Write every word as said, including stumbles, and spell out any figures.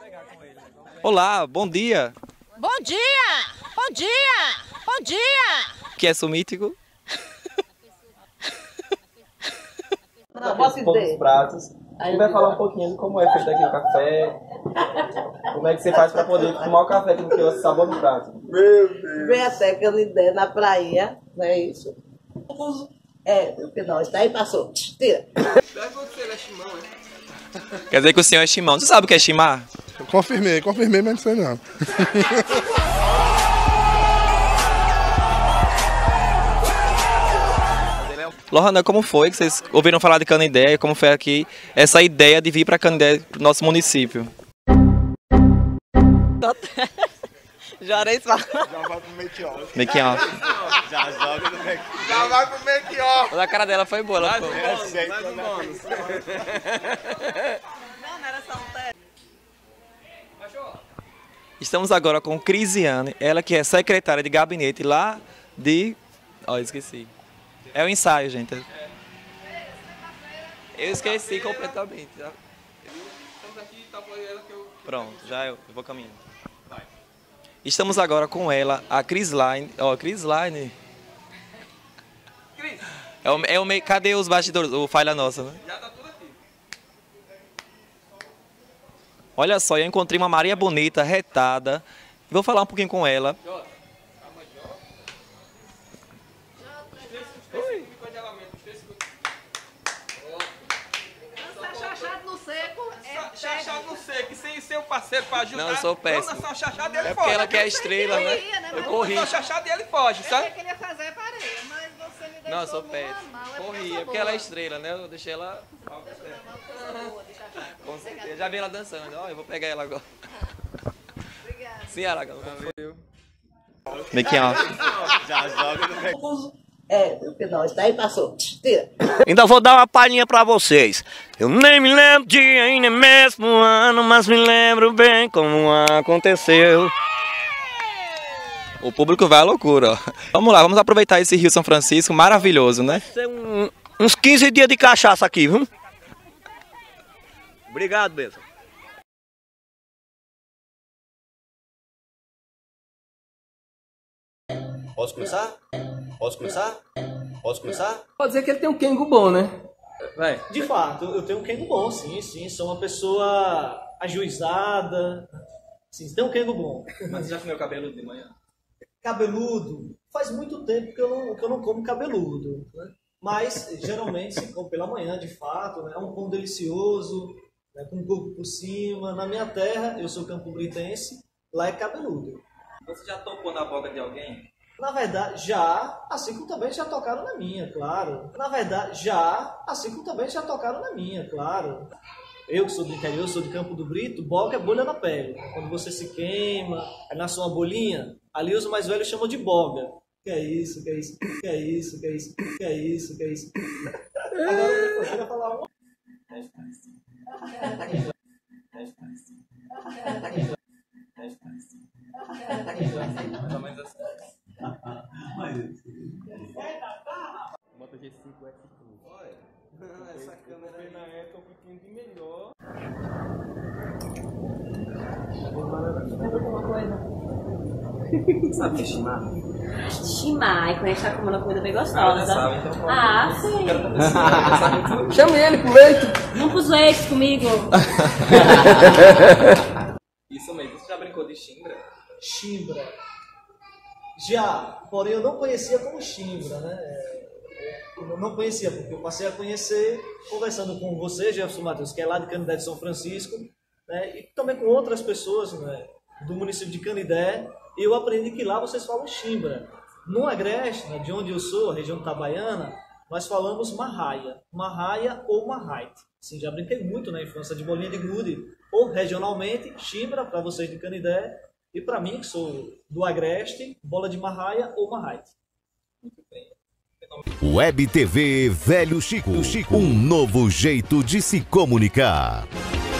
Olá, bom dia. Bom dia! Bom dia! Bom dia! Que é Sumítico? Não, posso um poucos pratos. E vai falar um pouquinho de como é feito aqui o café. Como é que você faz para poder tomar o café com o sabor do prato. Meu Deus. Vem até que eu lhe der na praia, não é isso? É, porque nós, daí passou. Tira. Quer dizer que o senhor é chimão. Você sabe o que é chimar? Eu confirmei, confirmei, mas não sei não. Lohana, como foi que vocês ouviram falar de Canindé? Como foi aqui essa ideia de vir para Canindé, para o nosso município? Juarez fala. Já vai pro make-off. Make-off. Já joga no make-off. Já vai pro make-off. A cara dela foi boa. Ela foi. Mais um bônus. Não, não era só um teste. Estamos agora com Crisiane, ela que é secretária de gabinete lá de... Ó, oh, esqueci. É o ensaio, gente. Eu esqueci completamente. Tá? Pronto, já eu, eu vou caminhando. Estamos agora com ela, a Crisline. Ó, oh, Crisline. É o, é o meio, cadê os bastidores? O falha nossa, né? Já tá tudo aqui. Olha só, eu encontrei uma Maria bonita, retada. Vou falar um pouquinho com ela. Chachado no seco, sem ser o parceiro para ajudar. Não, eu sou péssimo. Quando chachado, ele é foge. porque ela quer estrela, né? Eu corri. Quando chachado, ele foge, sabe? Eu queria fazer a pareia, mas você me deixou. Não, eu sou péssimo. Corri, é porque ela é estrela, né? Eu deixei ela... Com certeza. Já vi ela dançando. Ó, eu vou pegar ela agora. Obrigada. Sim, ela agora. Make off. Já joga no make-off. É, porque nós, daí passou. Tira. Ainda vou dar uma palhinha pra vocês. Eu nem me lembro dia e nem mesmo ano, mas me lembro bem como aconteceu. O público vai à loucura, ó. Vamos lá, vamos aproveitar esse Rio São Francisco maravilhoso, né? Vai ser um, uns quinze dias de cachaça aqui, viu? Obrigado, Bessa. Posso começar? Posso começar? Posso começar? Pode dizer que ele tem um quengo bom, né? Vai. De fato, eu tenho um quengo bom, sim, sim. Sou uma pessoa ajuizada. Sim, tem um quengo bom. Mas você já comeu cabelo de manhã? Cabeludo? Faz muito tempo que eu não, que eu não como cabeludo, né? Mas, geralmente, se come pela manhã, de fato, né? É um pão delicioso, né? Com coco por cima. Na minha terra, eu sou campo-britense, lá é cabeludo. Você já tocou na boca de alguém? Na verdade, já, assim como também já tocaram na minha, claro. Na verdade, já, assim como também já tocaram na minha, claro. Eu que sou do interior, sou de Campo do Brito, boga é bolha na pele. Quando você se queima, aí nasce uma bolinha, ali os mais velhos chamam de boga. Que é isso, que é isso, que é isso, que é isso, que é isso, que é isso. Agora eu queria falar uma... Mais ou menos assim. Bota G cinco X Plus. Olha, essa câmera aí na época um pouquinho de melhor. Sabe o que é chimar? Chimar, e quando a gente tá comendo uma comida bem Ah, gostosa. sabe, então pode. Ah, sim. Chame ele pro leito. Vamos pros leitos comigo. Isso mesmo. Você já brincou de chimbra? Chimbra. Já, porém eu não conhecia como chimbra, né? Eu não conhecia, porque eu passei a conhecer conversando com você, Jefferson Matheus, que é lá de Canindé de São Francisco, né? E também com outras pessoas, né, do município de Canindé, e eu aprendi que lá vocês falam chimbra. No Agreste, né, de onde eu sou, a região Itabaiana, nós falamos marraia, marraia ou marraite. Sim, já brinquei muito na infância de bolinha de gude, ou regionalmente, chimbra para vocês de Canindé, e para mim, que sou do Agreste, bola de marraia ou marraite. Muito bem. Web T V Velho Chico, um novo jeito de se comunicar.